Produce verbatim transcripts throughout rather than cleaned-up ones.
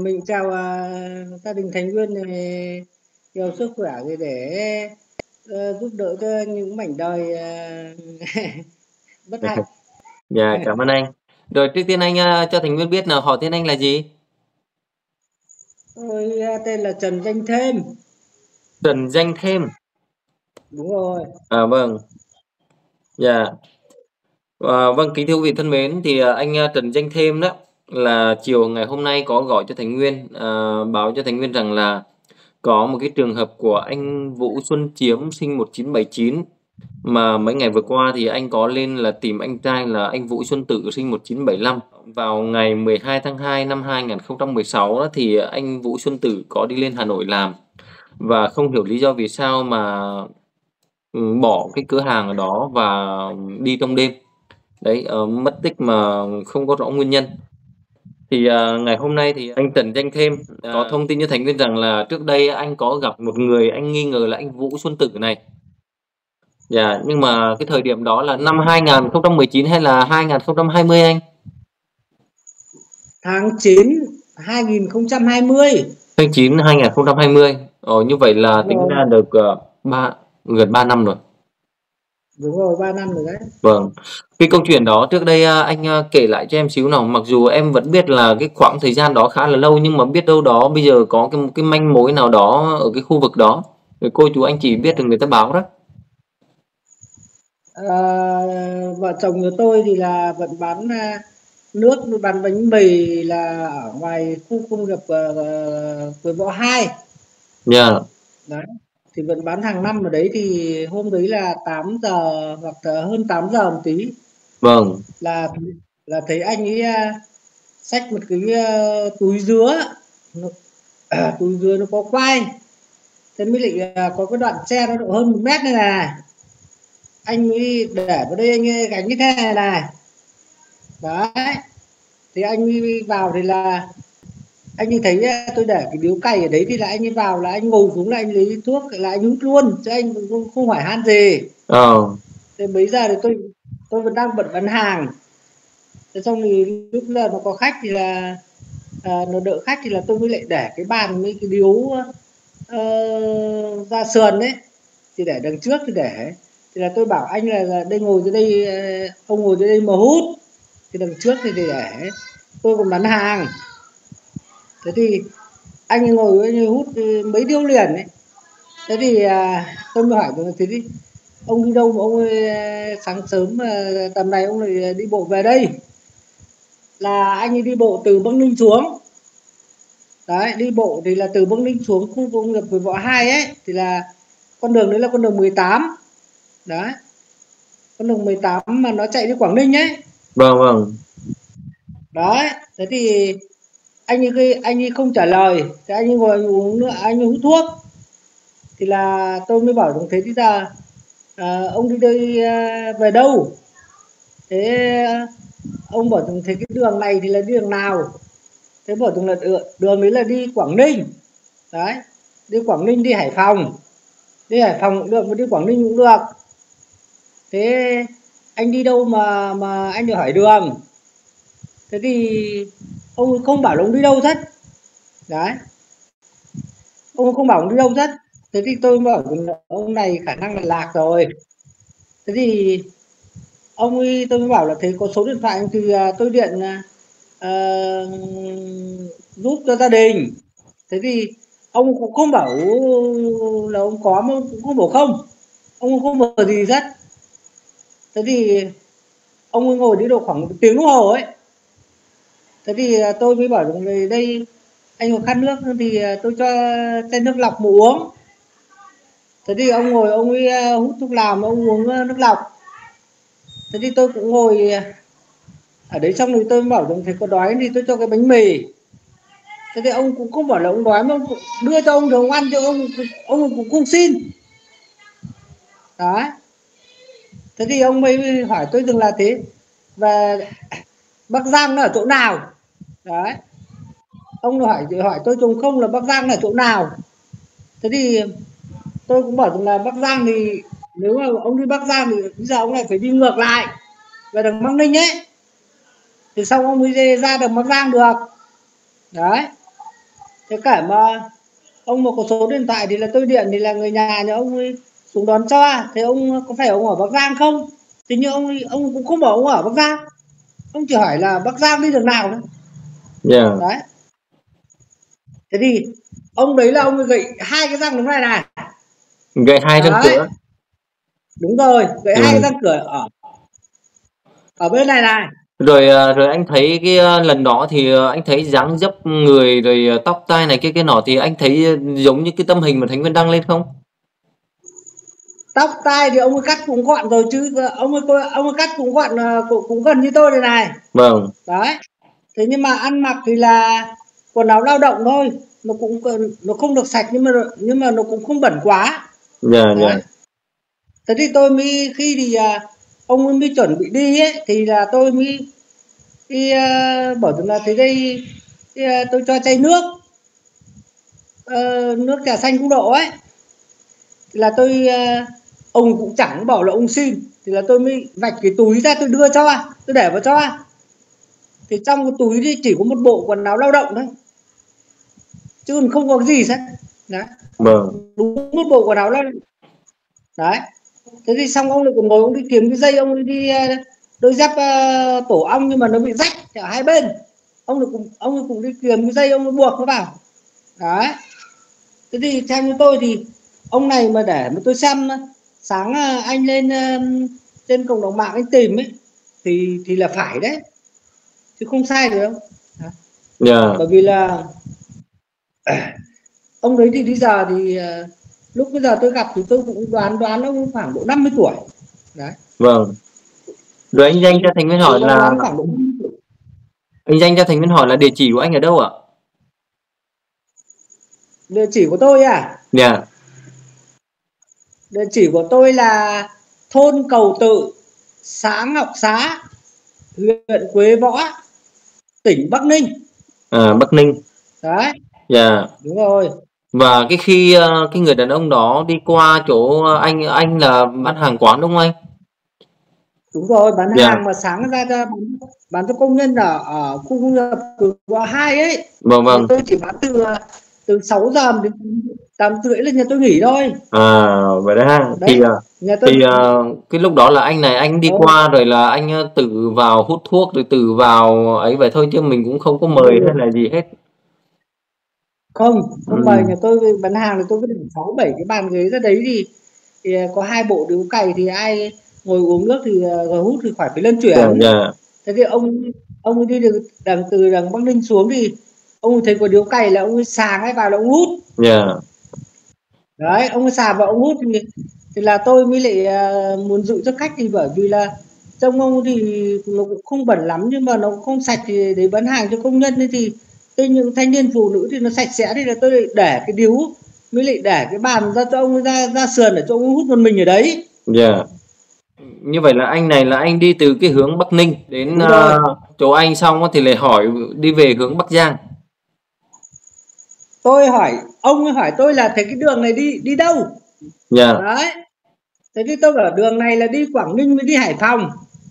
mình chào à, gia đình thành viên này nhiều sức khỏe gì để ờ, giúp đỡ cho những mảnh đời à, bất hạnh. Dạ, cảm ơn anh. Rồi trước tiên anh à, cho thành viên biết là họ tên anh là gì? Tôi à, tên là Trần Danh Thêm. Trần Danh Thêm. Đúng rồi. À vâng. Dạ. À, vâng, kính thưa quý vị thân mến, thì à, anh à, Trần Danh Thêm đó là chiều ngày hôm nay có gọi cho thành viên, à, báo cho thành viên rằng là có một cái trường hợp của anh Vũ Xuân Chiếm sinh một chín bảy chín, mà mấy ngày vừa qua thì anh có lên là tìm anh trai là anh Vũ Xuân Tử sinh một chín bảy lăm. Vào ngày mười hai tháng hai năm hai nghìn không trăm mười sáu đó, thì anh Vũ Xuân Tử có đi lên Hà Nội làm và không hiểu lý do vì sao mà ừ, bỏ cái cửa hàng ở đó và đi trong đêm. Đấy, ờ, mất tích mà không có rõ nguyên nhân. Thì à, ngày hôm nay thì anh Trần Danh Thêm có thông tin cho thành viên rằng là trước đây anh có gặp một người anh nghi ngờ là anh Vũ Xuân Tử này. Dạ, nhưng mà cái thời điểm đó là năm hai nghìn không trăm mười chín hay là hai nghìn không trăm hai mươi anh? Tháng chín hai nghìn không trăm hai mươi. Tháng chín hai nghìn không trăm hai mươi. Ồ, như vậy là Đúng tính rồi, ra được uh, ba gần ba năm rồi. đúng rồi, ba năm rồi đấy. Vâng. Cái câu chuyện đó trước đây à, anh à, kể lại cho em xíu nào. Mặc dù em vẫn biết là cái khoảng thời gian đó khá là lâu, nhưng mà biết đâu đó bây giờ có cái cái manh mối nào đó ở cái khu vực đó. Rồi cô chú anh chị biết được người ta báo đó. Ờ, vợ chồng của tôi thì là vẫn bán à, nước bán bánh mì là ở ngoài khu công nghiệp uh, Quế Võ hai. Dạ, Đấy, thì vẫn bán hàng năm ở đấy, thì hôm đấy là tám giờ hoặc là hơn tám giờ một tí vâng. là là thấy anh ấy à, xách một cái à, túi dứa nó, à, túi dứa nó có quai, thế mới lại à, có cái đoạn xe nó độ hơn một mét này này, anh ấy để vào đây anh ấy gánh như thế này này. Đấy, thì anh ấy vào thì là anh ấy thấy à, tôi để cái điếu cày ở đấy, thì là anh ấy vào là anh ngồi xuống là anh lấy thuốc là anh hút luôn chứ anh cũng không, không hỏi han gì. Ờ, Thế bây giờ thì tôi tôi vẫn đang bận bán hàng. Thế xong thì lúc giờ nó có khách thì là à, nó đợi khách thì là tôi mới lại để cái bàn với cái điếu uh, da sườn đấy thì để đằng trước, thì để thì là tôi bảo anh là, là đây ngồi dưới đây, ông ngồi dưới đây mà hút, thì đằng trước thì để tôi còn bán hàng. Thế thì anh ấy ngồi anh ấy hút mấy điếu liền ấy. Thế thì à, tôi mới hỏi thế thì ông đi đâu mà ông ấy, sáng sớm tầm này ông lại đi bộ về đây? Là anh ấy đi bộ từ Bắc Ninh xuống. Đấy, đi bộ thì là từ Bắc Ninh xuống khu công nghiệp Quế Võ hai ấy, thì là con đường đấy là con đường mười tám. Đấy, con đường mười tám mà nó chạy đi Quảng Ninh ấy. vâng vâng. Đấy, thế thì anh ấy anh ấy không trả lời, thế anh ấy ngồi anh uống nữa, anh ấy hút thuốc. Thì là tôi mới bảo thế thì giờ à, ông đi đây à, về đâu? Thế à, ông bảo thế cái đường này thì là đi đường nào? Thế bảo là đường, đường đấy là đi Quảng Ninh. Đấy, đi Quảng Ninh đi Hải Phòng, đi Hải Phòng cũng được mà đi Quảng Ninh cũng được. Thế anh đi đâu mà mà anh được hỏi đường? Thế thì ông không bảo là ông đi đâu hết. Đấy, ông không bảo ông đi đâu hết. Thế thì tôi bảo ông này khả năng là lạc rồi. Thế thì ông ấy tôi mới bảo là thế có số điện thoại thì à, tôi điện uh, giúp cho gia đình. Thế thì ông cũng không bảo là ông có, mà cũng không bảo không, ông không bảo gì hết. Thế thì ông ấy ngồi đi độ khoảng một tiếng đồng hồ ấy. Thế thì à, tôi mới bảo người đây anh có khát nước thì à, tôi cho chai nước lọc mà uống. Thế thì ông ngồi ông ấy à, hút thuốc lào mà ông uống à, nước lọc. Thế thì tôi cũng ngồi ở đấy, xong rồi tôi bảo rằng thế có đói thì tôi cho cái bánh mì. Thế thì ông cũng không bảo là ông đói, mà ông cũng đưa cho ông thì ông ăn, cho ông ông cũng không xin. Đấy, thế thì ông mới hỏi tôi rằng là thế và Bắc Giang nó ở chỗ nào. Đấy, ông hỏi hỏi tôi trùng không là Bắc Giang là chỗ nào. Thế thì tôi cũng bảo rằng là Bắc Giang thì nếu mà ông đi Bắc Giang thì bây giờ ông lại phải đi ngược lại về đường Bắc Ninh ấy, thì xong ông mới ra đường Bắc Giang được. Đấy, Thế cả mà ông mà có số điện thoại thì là tôi điện thì là người nhà nhà ông ấy xuống đón cho. Thế ông có phải ông ở Bắc Giang không? Thì như ông ông cũng không bảo ông ở Bắc Giang, ông chỉ hỏi là Bắc Giang đi đường nào thôi. Dạ. Đấy. Thế thì ông đấy là ông ấy gậy hai cái răng đứng này này. Gậy hai răng Đấy. cửa. Đúng rồi, gậy Ừ. hai cái răng cửa ở ở bên này này. Rồi à, rồi anh thấy cái à, lần đó thì à, anh thấy dáng dấp người rồi à, tóc tai này kia cái nọ thì anh thấy à, giống như cái tấm hình mà Thành Nguyên đăng lên không? Tóc tai thì ông ấy cắt cũng gọn rồi chứ, ông ấy ông ấy cắt cũng gọn, cũng, cũng gần như tôi đây này. Vâng. Đấy. Thế nhưng mà ăn mặc thì là quần áo lao động thôi, nó cũng nó không được sạch nhưng mà nhưng mà nó cũng không bẩn quá. Dạ. Dạ. Thế thì tôi mới khi thì ông ấy mới chuẩn bị đi ấy thì là tôi mới đi uh, bảo rằng là thế đây thì, uh, tôi cho chai nước uh, nước trà xanh cũng độ ấy, thì là tôi uh, ông cũng chẳng bảo là ông xin, thì là tôi mới vạch cái túi ra tôi đưa cho, tôi để vào cho, thì trong cái túi thì chỉ có một bộ quần áo lao động thôi chứ còn không có gì hết. Đấy. Vâng. Đúng một bộ quần áo lao động. Đấy. Thế thì xong ông lại còn ngồi ông đi kiếm cái dây, ông đi đôi dép uh, tổ ong nhưng mà nó bị rách ở hai bên, ông được cùng ông cũng đi kiếm cái dây ông buộc nó vào. Đấy. Thế thì theo như tôi thì ông này mà để mà tôi xem sáng anh lên uh, trên cộng đồng mạng anh tìm ấy thì thì là phải đấy chứ không sai được đâu. Dạ. Bởi vì là ông đấy thì bây giờ thì uh, lúc bây giờ tôi gặp thì tôi cũng đoán đoán ông khoảng độ năm mươi tuổi. Đấy. Vâng. Rồi anh danh cho Thành Nguyên hỏi tôi đoán là đoán khoảng độ năm mươi tuổi. anh danh cho Thành Nguyên hỏi là địa chỉ của anh ở đâu ạ? Địa chỉ của tôi à? Dạ. Địa chỉ của tôi là thôn Cầu Tự, xã Ngọc Xá, huyện Quế Võ, tỉnh Bắc Ninh. À, Bắc Ninh. Đấy. Dạ. Đúng rồi. Và cái khi uh, cái người đàn ông đó đi qua chỗ anh anh là bán hàng quán đúng không anh? Đúng rồi, bán Dạ. hàng mà sáng ra ra bán, bán cho công nhân ở, ở khu công nghiệp Quế Võ hai ấy. Vâng vâng. Tôi chỉ bán từ từ sáu giờ đến tám rưỡi là nhà tôi nghỉ thôi. À vậy đó ha. Đấy. Thì Nhà tôi thì uh, cái lúc đó là anh này anh đi ừ. qua rồi là anh uh, tự vào hút thuốc rồi tự vào ấy vậy thôi chứ mình cũng không có mời Ừ. hay là gì hết. Không, không Ừ. mời, nhà tôi bán hàng thì tôi cứ để sáu bảy cái bàn ghế ra đấy thì, thì có hai bộ điếu cày thì ai ngồi uống nước thì rồi hút thì khỏi phải luân Dạ chuyển. dạ. Thế thì ông ông đi được đằng từ đằng Bắc Ninh xuống thì ông thấy có điếu cày là ông ấy sàng ấy vào là ông hút. Dạ. Đấy, ông ấy sàng vào ông hút thì thì là tôi mới lại uh, muốn dụ cho khách, thì bởi vì là trông ông thì nó cũng không bẩn lắm nhưng mà nó cũng không sạch, thì để bán hàng cho công nhân ấy thì tôi những thanh niên phụ nữ thì nó sạch sẽ, thì là tôi lại để cái điếu mới lại để cái bàn ra cho ông ấy ra ra sườn để cho ông ấy hút một mình ở đấy. Dạ. Như vậy là anh này là anh đi từ cái hướng Bắc Ninh đến Đúng rồi. uh, chỗ anh xong thì lại hỏi đi về hướng Bắc Giang. Tôi hỏi ông ấy hỏi tôi là thế cái đường này đi đi đâu. Dạ. Đấy. Thế thì tôi bảo đường này là đi Quảng Ninh mới đi Hải Phòng.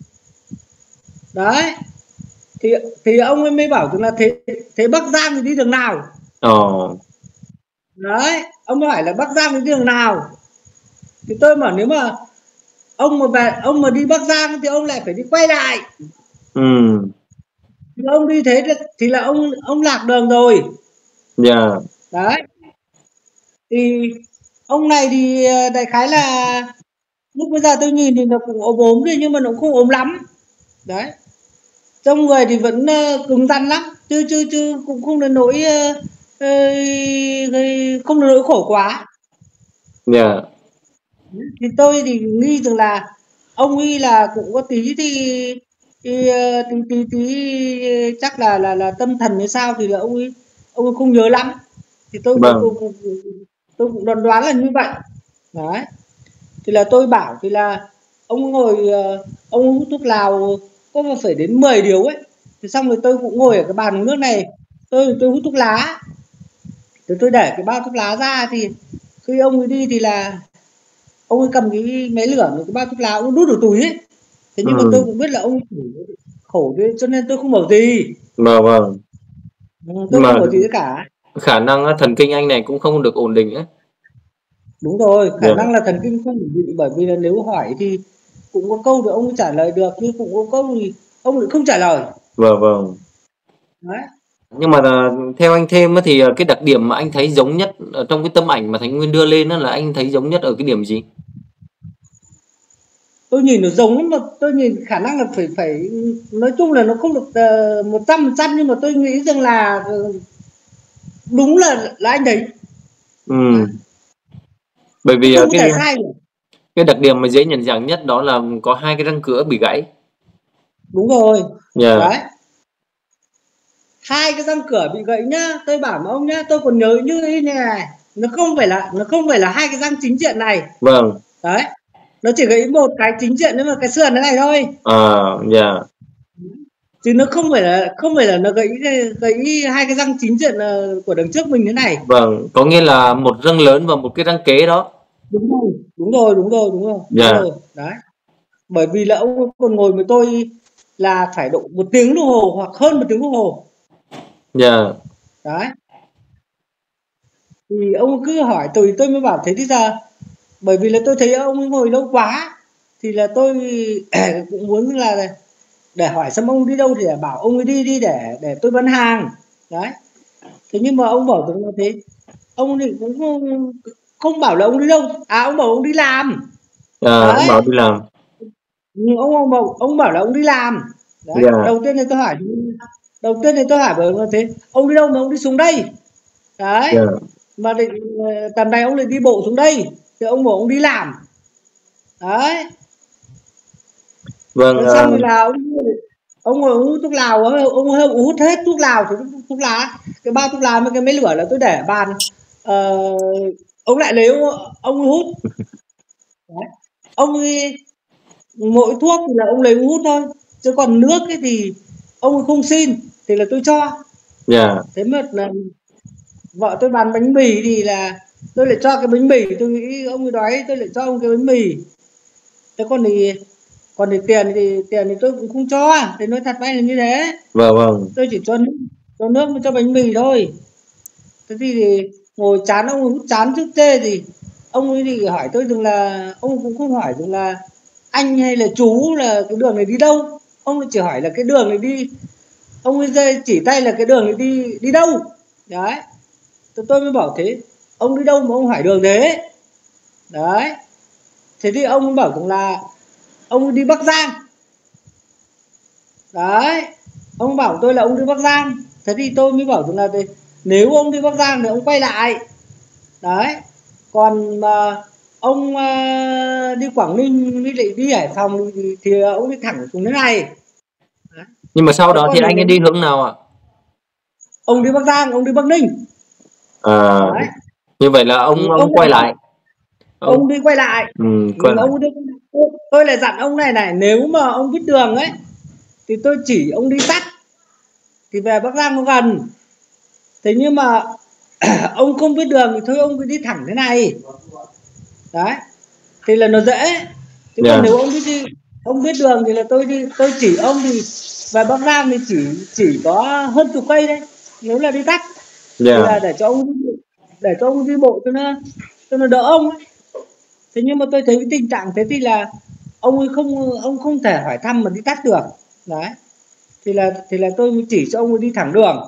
Đấy. Thì thì ông ấy mới bảo rằng là thế thế Bắc Giang thì đi đường nào. Ồ. Đấy, ông hỏi là Bắc Giang đi đường nào. Thì tôi bảo nếu mà ông mà về ông mà đi Bắc Giang thì ông lại phải đi quay lại. Ừ. Thì ông đi thế thì là ông ông lạc đường rồi. Dạ. Đấy. Thì ông này thì đại khái là lúc bây giờ tôi nhìn thì nó cũng ốm ốm đi nhưng mà nó cũng không ốm lắm. Đấy. Trong người thì vẫn uh, cứng rắn lắm, chứ chứ chứ cũng không đến nỗi uh, uh, không đến nỗi khổ quá. Dạ. Thì tôi thì nghi rằng là ông nghi là cũng có tí thì, thì tí, tí tí chắc là là là tâm thần hay sao thì là ông ấy ông ấy không nhớ lắm, thì tôi cũng Vâng. tôi cũng, tôi cũng đoán đoán là như vậy. Đấy. Thì là tôi bảo thì là ông ngồi ông hút thuốc lào có phải đến mười điếu ấy, thì xong rồi tôi cũng ngồi ở cái bàn nước này, tôi tôi hút thuốc lá, thì tôi để cái bao thuốc lá ra, thì khi ông ấy đi thì là ông ấy cầm cái máy lửa cái bao thuốc lá ông đút vào túi ấy. Thế nhưng mà tôi Ừ. cũng biết là ông khổ thế cho nên tôi không bảo gì. Vâng vâng. Ừ, tôi Nhưng mà không bảo gì cả. Khả năng á, thần kinh anh này cũng không được ổn định á. Đúng rồi, khả Dạ. năng là thần kinh không ổn định, bởi vì là nếu hỏi thì cũng có câu thì ông ấy trả lời được, nhưng cũng có câu thì ông lại không trả lời. Vâng, vâng. Đấy. Nhưng mà là theo anh thêm á, thì, ờ, cái đặc điểm mà anh thấy giống nhất ở trong cái tấm ảnh mà Thành Nguyên đưa lên á, là anh thấy giống nhất ở cái điểm gì? Tôi nhìn nó giống lắm, mà tôi nhìn khả năng là phải phải nói chung là nó không được ờ, một trăm phần trăm, nhưng mà tôi nghĩ rằng là ờ, đúng là là anh đấy. Đấy. Ừm, bởi Nó vì, ờ, không có cái thể sai được. cái đặc điểm mà dễ nhận dạng nhất đó là có hai cái răng cửa bị gãy. Đúng rồi. Dạ. Đấy. Hai cái răng cửa bị gãy nhá, tôi bảo với ông nhá, tôi còn nhớ như thế này, nó không phải là nó không phải là hai cái răng chính diện này. Vâng. Đấy, nó chỉ gãy một cái chính diện với một cái sườn thế này thôi, À, dạ. chứ nó không phải là không phải là nó gãy gãy hai cái răng chính diện ờ, của đằng trước mình thế này. Vâng, có nghĩa là một răng lớn và một cái răng kế đó. Đúng rồi, đúng rồi, đúng rồi, đúng rồi, đúng Dạ. rồi. Đấy, bởi vì là ông còn ngồi với tôi là phải độ một tiếng đồng hồ hoặc hơn một tiếng đồng hồ. Dạ. Đấy, thì ông cứ hỏi tôi tôi mới bảo thế thì giờ, bởi vì là tôi thấy ông ấy ngồi lâu quá, thì là tôi cũng muốn là để hỏi xem ông đi đâu thì để bảo ông ấy đi đi để để tôi bán hàng. Đấy, thế nhưng mà ông bảo tôi là thế, ông thì cũng không, không bảo là ông đi đâu, à ông bảo ông đi làm. À, ông Đấy, bảo đi làm. nhưng ông ông bảo ông bảo là ông đi làm. Đấy, Dạ. đầu tiên thì tôi hỏi, đầu tiên thì tôi hỏi bảo là thế ông đi đâu mà ông đi xuống đây. Đấy, Dạ. mà định ờ, tầm này ông lại đi bộ xuống đây, thì ông bảo ông đi làm. Đấy, Vâng, thế à, xong rồi là ông ông ngồi hút thuốc lào, ông ông hút hết thuốc lào thì thuốc lá, cái bao thuốc lá với cái mấy lửa là tôi để ở bàn. Ờ, ông lại lấy ông, ông hút. Đấy, ông ấy, mỗi thuốc thì là ông lấy ông hút thôi, chứ còn nước ấy thì ông ấy không xin thì là tôi cho. dạ. Thế mà là vợ tôi bán bánh mì thì là tôi lại cho cái bánh mì, tôi nghĩ ông ấy đói tôi lại cho ông cái bánh mì. Thế còn thì còn thì tiền thì tiền thì tôi cũng không cho, thì nói thật với là như thế. Vâng, vâng. Tôi chỉ cho nước, cho nước với cho bánh mì thôi. Thế thì, thì ngồi chán, ông ấy hút chán trước chê gì, ông ấy thì hỏi tôi rằng là ông cũng không hỏi rằng là anh hay là chú là cái đường này đi đâu, ông chỉ hỏi là cái đường này đi, ông ấy chỉ tay là cái đường này đi đi đâu. Đấy, tôi, tôi mới bảo thế ông đi đâu mà ông hỏi đường thế. Đấy, thế thì ông bảo rằng là ông đi Bắc Giang. Đấy, ông bảo tôi là ông đi Bắc Giang, thế thì tôi mới bảo rằng là thế, nếu ông đi Bắc Giang thì ông quay lại. Đấy, còn mà ông à, đi Quảng Ninh với lại đi Hải Phòng thì, thì ông đi thẳng xuống thế này. Đấy. Nhưng mà sau Thế đó còn thì thì anh ấy nếu đi hướng nào ạ? ông đi Bắc Giang, ông đi Bắc Ninh. À, Đấy, như vậy là thì ông ông ông lại quay dặn, lại. Ông ông đi quay lại, ừm, quay nhưng lại. ông đi, tôi lại dặn ông này này, nếu mà ông biết đường ấy thì tôi chỉ ông đi tắt thì về Bắc Giang nó gần. Thế nhưng mà ông không biết đường thì thôi ông cứ đi thẳng thế này. Đấy, thì là nó dễ. Chứ còn Dạ. nếu ông biết đi, ông biết đường thì là tôi đi, tôi chỉ ông thì về Bắc Giang thì chỉ chỉ có hơn chục cây đấy, nếu là đi tắt thì Dạ. là để cho ông đi, để cho ông đi bộ cho nó cho nó đỡ ông ấy. Thế nhưng mà tôi thấy cái tình trạng thế thì là ông ấy không, ông không thể hỏi thăm mà đi tắt được. Đấy, thì là thì là tôi mới chỉ cho ông ấy đi thẳng đường.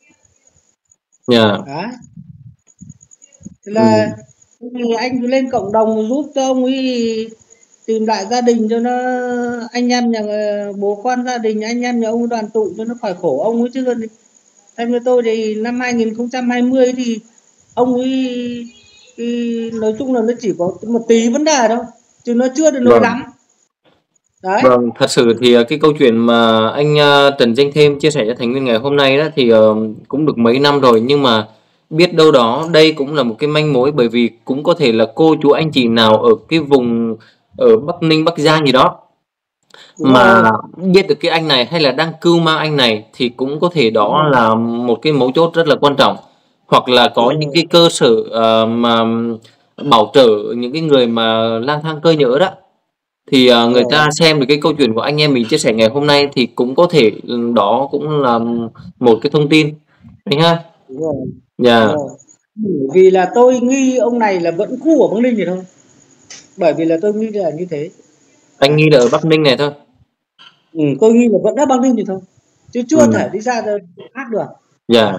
Dạ. Đấy, thế là Ừm. thì anh cứ lên cộng đồng giúp cho ông ấy tìm lại gia đình cho nó, anh em nhà bố con gia đình anh em nhà ông đoàn tụ cho nó khỏi khổ ông ấy. Chứ còn theo như tôi thì năm hai nghìn không trăm hai mươi thì ông ấy thì nói chung là nó chỉ có một tí vấn đề thôi, chứ nó chưa đến nỗi Vâng. lắm. Đấy. Vâng, thật sự thì, à, cái câu chuyện mà anh, a, Trần Danh Thêm chia sẻ cho Thành Nguyên ngày hôm nay đó thì, ờ, cũng được mấy năm rồi, nhưng mà biết đâu đó đây cũng là một cái manh mối, bởi vì cũng có thể là cô chú anh chị nào ở cái vùng ở Bắc Ninh, Bắc Giang gì đó Đúng mà rồi. biết được cái anh này hay là đang cưu mang anh này thì cũng có thể Đúng đó rồi. là một cái mấu chốt rất là quan trọng. Hoặc là Đúng có những rồi. cái cơ sở, ờ, mà bảo trợ những cái người mà lang thang cơ nhỡ đó. Thì, ờ, Đúng người rồi. ta xem được cái câu chuyện của anh em mình chia sẻ ngày hôm nay thì cũng có thể, ừm, đó cũng là một cái thông tin, anh ha. Đúng rồi. Dạ. Rồi. Bởi vì là tôi nghi ông này là vẫn khu ở Bắc Ninh thì thôi. Bởi vì là tôi nghĩ là như thế. Anh nghi là ở Bắc Ninh này thôi. Ừ, tôi nghi là vẫn ở Bắc Ninh thì thôi. Chứ chưa Ừ. thể đi ra chỗ khác được. Dạ.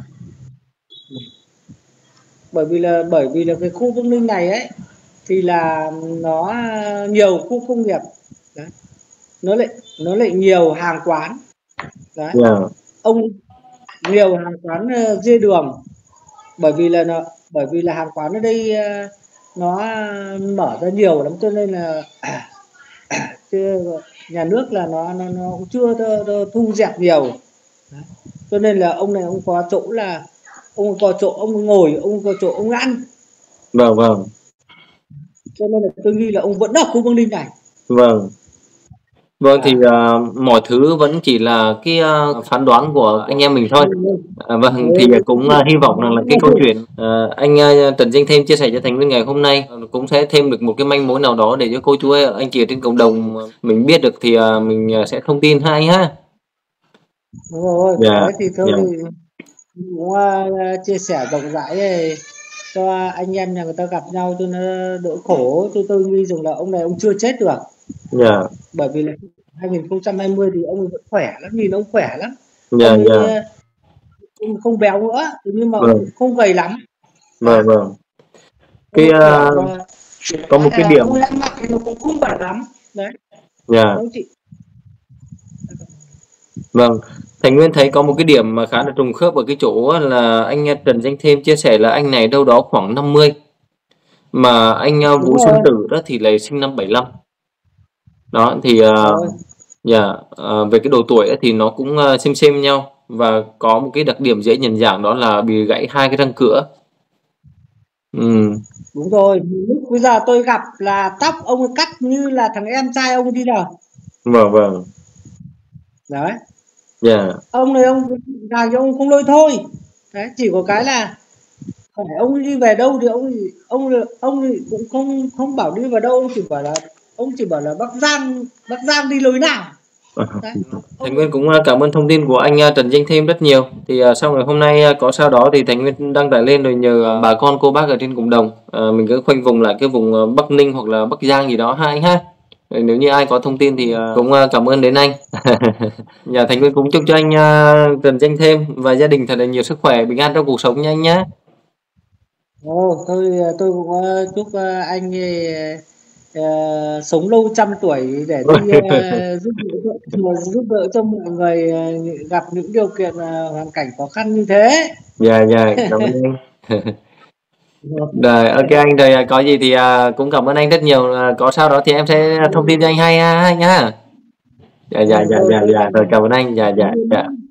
Bởi vì là bởi vì là cái khu Bắc Ninh này ấy thì là nó nhiều khu công nghiệp. Đấy. Nó lại nó lại nhiều hàng quán. Đấy. Dạ. Ông nhiều hàng quán uh, dê đường. Bởi vì là nó bởi vì là hàng quán ở đây uh, nó mở ra nhiều lắm, cho nên là nhà nước là nó nó, nó cũng chưa th, th, thu dẹp nhiều. Đấy. Cho nên là ông này ông có chỗ là ông có chỗ ông ngồi, ông có chỗ ông ăn. Vâng, vâng. Cho nên là tôi nghĩ là ông vẫn ở khu Bắc Ninh này. Vâng. Vâng, thì À. uh, mọi thứ vẫn chỉ là cái uh, phán đoán của anh em mình thôi. À, vâng, thì uh, cũng uh, hy vọng rằng là cái câu chuyện uh, anh uh, Trần Danh Thêm chia sẻ cho thành viên ngày hôm nay uh, cũng sẽ thêm được một cái manh mối nào đó để cho cô chú anh chị ở trên cộng đồng mình biết được, thì uh, mình uh, sẽ thông tin ha anh ha. Đúng rồi. Dạ. Đấy thì tôi Dạ. cũng uh, chia sẻ rộng rãi này, cho anh em nhà người ta gặp nhau cho nó đỡ khổ. Tôi tôi nghĩ rằng là ông này ông chưa chết được. Dạ. Bởi vì là hai nghìn không trăm hai mươi thì ông ấy vẫn khỏe lắm, nhìn ông khỏe lắm. Dạ. Ông Dạ. ấy ông không béo nữa, nhưng mà ông Vâng. cũng không gầy lắm. Vâng, vâng. Cái Ông khỏe uh, và có một cái là điểm. ông ăn mặc thì nó cũng không bẩn lắm. Đấy. Dạ. Đúng chị. Vâng, Thành Nguyên thấy có một cái điểm mà khá là trùng khớp ở cái chỗ á, là anh Trần Danh Thêm chia sẻ là anh này đâu đó khoảng năm mươi, mà anh uh, Đúng Vũ Xuân rồi. Tử đó thì là sinh năm bảy lăm. Đó thì uh, Rồi. dạ, uh, về cái độ tuổi ấy, thì nó cũng uh, xem xem nhau, và có một cái đặc điểm dễ nhận dạng đó là bị gãy hai cái răng cửa. Ừ. Đúng rồi. Lúc bây giờ tôi gặp là tóc ông ấy cắt như là thằng em trai ông ấy đi nào. Vâng, vâng. Đấy. Dạ. Ông này ông làm cho ông không lôi thôi. Đấy, chỉ có cái là hỏi ông đi về đâu thì ông ông ông cũng không không bảo đi vào đâu, ông chỉ bảo là ông chỉ bảo là Bắc Giang Bắc Giang đi lối nào. Đấy. Thành Ông Nguyên cũng uh, cảm ơn thông tin của anh uh, Trần Danh Thêm rất nhiều. Thì uh, sau ngày hôm nay uh, có sao đó thì Thành Nguyên đăng tải lên, rồi nhờ uh, bà con cô bác ở trên cộng đồng uh, mình cứ khoanh vùng lại cái vùng uh, Bắc Ninh hoặc là Bắc Giang gì đó ha anh ha. Rồi nếu như ai có thông tin thì uh, cũng uh, cảm ơn đến anh. Nhà Thành Nguyên cũng chúc cho anh uh, Trần Danh Thêm và gia đình thật là nhiều sức khỏe, bình an trong cuộc sống nha anh nhé. Ồ, tôi tôi cũng ờ, chúc ờ, anh ấy, ờ, sống lâu trăm tuổi để đi ờ, giúp đỡ giúp đỡ cho mọi người ờ, gặp những điều kiện ờ, hoàn cảnh khó khăn như thế. Dạ, dạ, cảm ơn anh. Rồi, ok anh, rồi uh, có gì thì uh, cũng cảm ơn anh rất nhiều. Uh, có sao đó thì em sẽ thông tin cho anh hay ha anh ha. Dạ, dạ, Rồi, dạ, rồi dạ, tôi dạ, cảm rồi cảm ơn anh. Dạ, dạ, ơn. dạ.